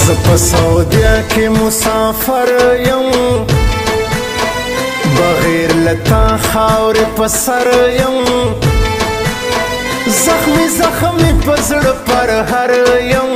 زپ سعودیا کې مسافر یم بغیر لتا خاور په سر یم زخمی زخمی په زړه پر هر یم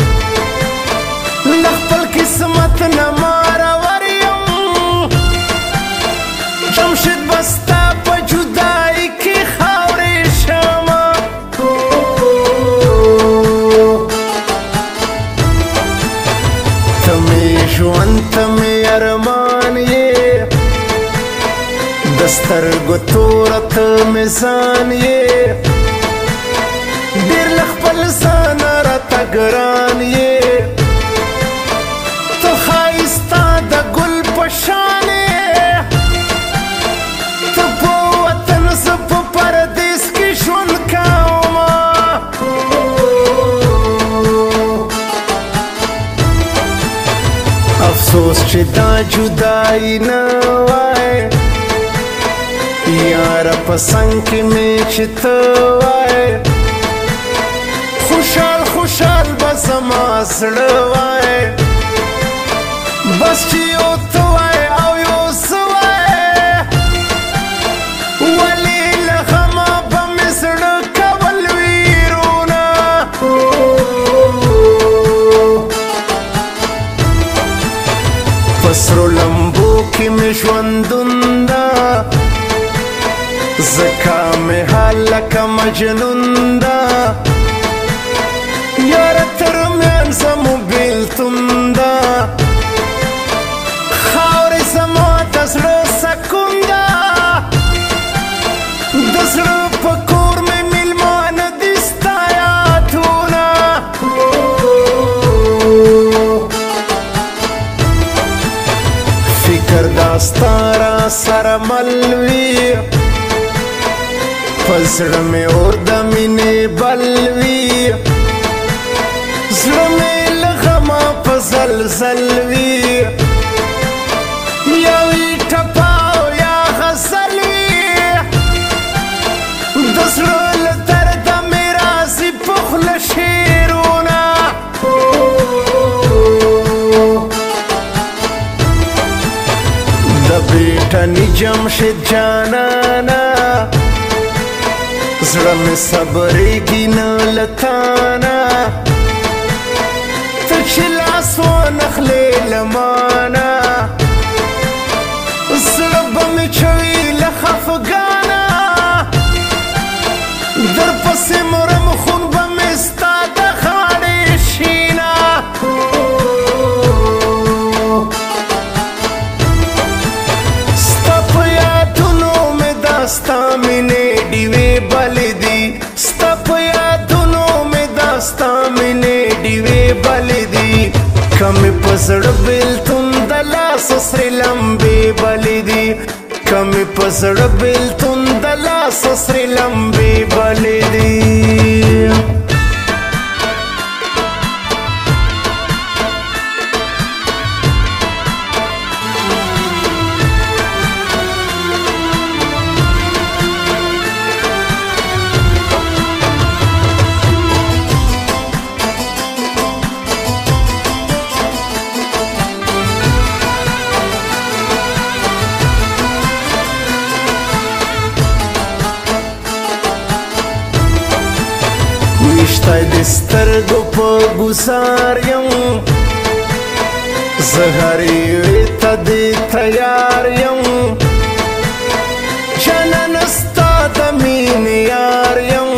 له خپل قسمت نه مارور یم جمشید بستا په جدای کې خاورې شمه ته مې ژوند ته مې ارمان یې د سترګو توره ته مې ځان یې ډېر له خپل ځانه راته ګران یې ته ښایسته د ګل په شان یې ته په وطن زه په پردیس کې ژوند کومه افسوس چې دا جدایي نه وای یاره په څنګ کې مې چې ته وای خوشحال خوشحال به زما زړه وای بس چې یو ته وای او یو زه وای ولې له غمه به مې زړه کول ویرونه په سرو لمبو کې مې ژوندون ده ځکه مې حال لکه مجنون ده یاره تر منځه مو بېلتون ده خاورې زما د زړه سکون ده د زړه په کور مې میلمانه دي ستا یادونه فکر دا ستا را سره مل وي په زړه مې اور د مینې بل وي زړه مې له غمه په زلزل وي یا وي ټپه او یا غزل وي د زړه له درده مې راځي په خوله شعرونه د بریټني جمشید جانانه زړه مې صبرېږي نه له تانه ته چې لاس وانخلې له مانه زړه به مې چوي له خفګانه در پسې مرم خون به مې ستا د خاړې شینه ستا په یادونو مې دا ستا مینې ډیوې بلې دي ستا په یادونو مې دا ستا مینې ډیوې بلې دي که مې په زړه بېلتون د لاسه سرې لمبې بلې دي که مې په زړه بېلتون د لاسه سرې لمبې بلې دي ویشتی د سترګو په ګوزار یم زه هر یوې ته دې تیار یم جانانه ستا د مینې یار یم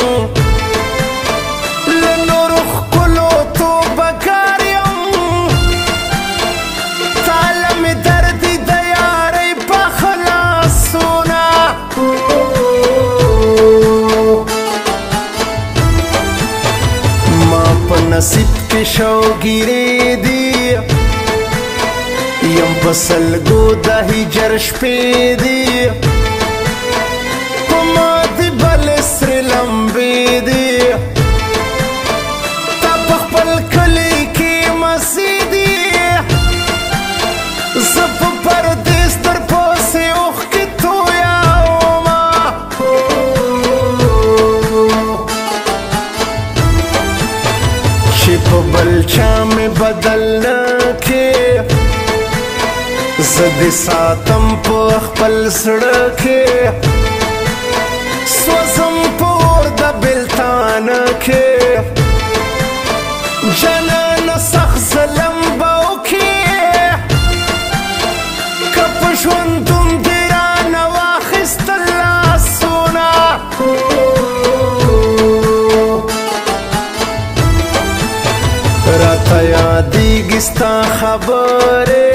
له نورو ښکلو توبهګار یم تاله مې دردي د یارۍ په خلاصونه نصیب کې شوګیرې دي یم په سلګو د هجر شپې دي په ما دې بلې سرې لمبې دي تا په خپل کلي کې مسې دي زه په پردیس در پسې اوښکې تویومه چې په بل چا مې بدل نه کې زه دې ساتم په خپل زړه کې سوځم په اور د بېلتانه کې جانانه سخت ظلم به وکړې که په ژوندون دې رانه واخیستل لاسونه راته یادېږي ستا خبرې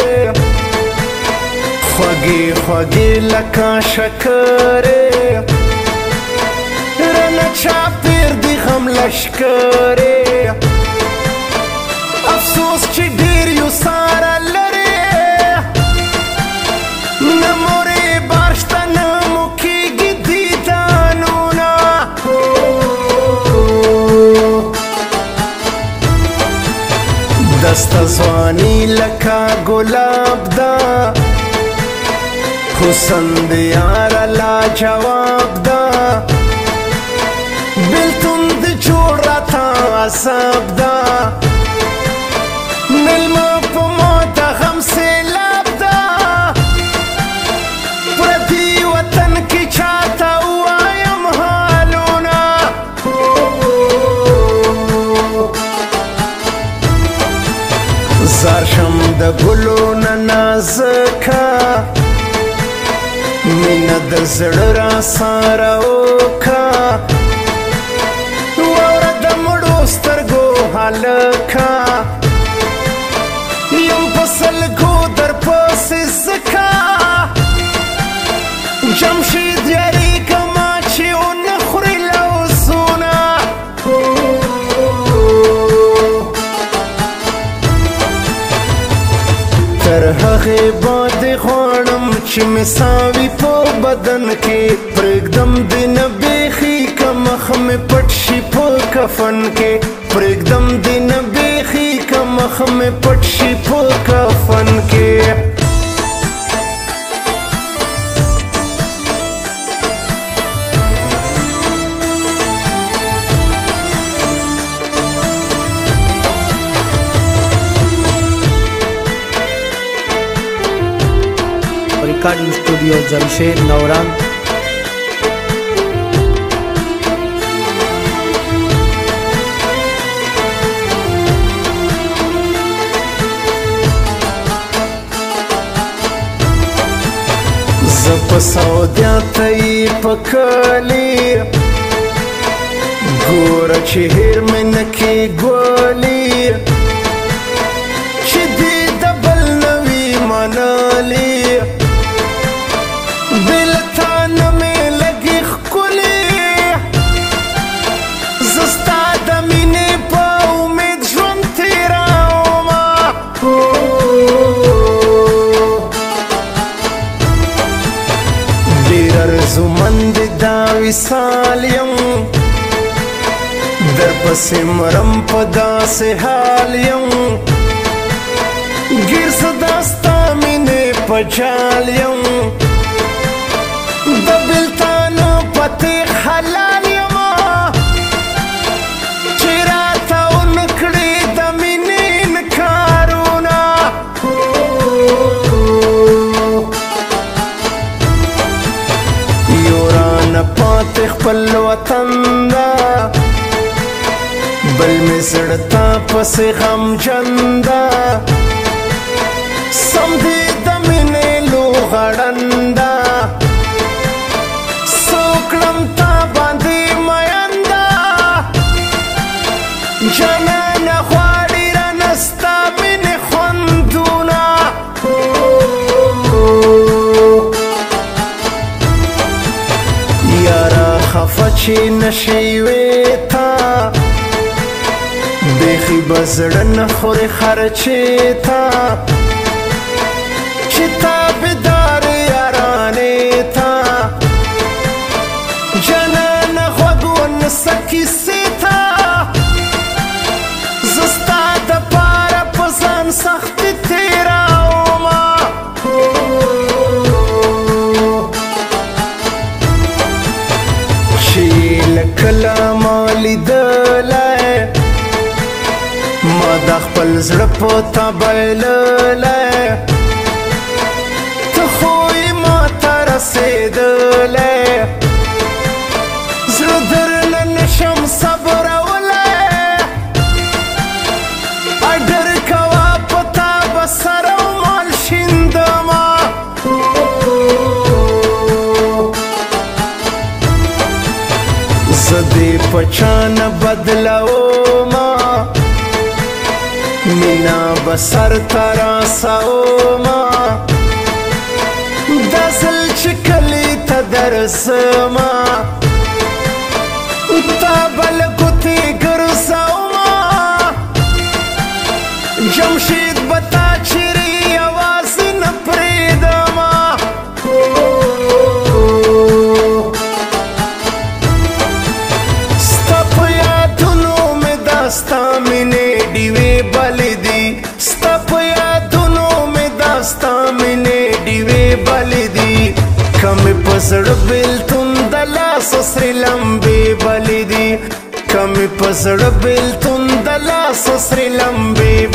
خوږې خوږې لکه شکرې رانه چاپېر دي غم لشکرې افسوس چې ډېر یو ساره لرې نه مورې بار شته نه مو کېږي دیدانونه دسته ځواني لکه ګلاب ده حسن د یاره لاجواب ده بېلتون د جوړ راته عذاب ده مېلمه په ما د غم سیلاب ده پردي وطن کې چاته ووایم حالونه زار شم د ګلو نه نازکه مینه د زړه راسره وکړه واوره د مړو سترګو هلکه یم په سلګو درپسې ځکه جمشید یارېږمه چې ونه خوري لوزونه تر هغې باندې غواړم چې مساوي په بدن کې پرېږدم دې نه بیخي که مخ مې پټ شي په کفن کې پرېږدم دې نه بیخي که مخ مې پټ شي په کفن کې recording studio Jamshed नौरान زه په سعودیا ته یې په کلي ګوره چې هېر مې نه کې ګولي چې دې د بل نه وي منلي بېلتانه مې لږې ښکلي زه ستا د مینې په امید ژوند تېرومه ډېر ارزومند دا وصال یم درپسې مرم په داسې حال یم ګیر زه دا ستا مینې په جال یم د بېلتانه په تېغ حلال یمه چې راته ونه کړې د مینې انکارونه یو رانه پاتې خپل وطن ده بل مې زړه تا پسې غمجن ده سم دې د مینې لوغړن ده سوکړم تا باندې مین ده جانانه غواړي رانه ستا مینې خوندونه یاره خفه چې نشي وې تا بیخي به زړه نه خورې خرچې ته چې تابعدار یارانې ته جانانه غوږ ونیسه کیسې ته زه ستا دپاره په ځان سختې تېرومه چې له کله ما لیدلی د خپل زړه په تا بایللی ته خو یې ما ته رسېدلی زړه درنه نشم صبرولی اډر کوه په تا به سر او مال شیندمه زه دې په چا نه بدلومه مینا به سر ته رسومه دا ځل چې کلي ته درځمه تا به له ګوتې ګرځومه جمشید به تا چیرې یوازې نه پرېږدمه ستا په یادونو مې دا ستا مینې ډیوې بلې دي ستا په یادونو مې دا ستا مینې ډیوې بلې دي که مې په زړه بېلتون د لاسو سرې لمبې بلې دي که مې په زړه بېلتون د لاسو سرې لمبې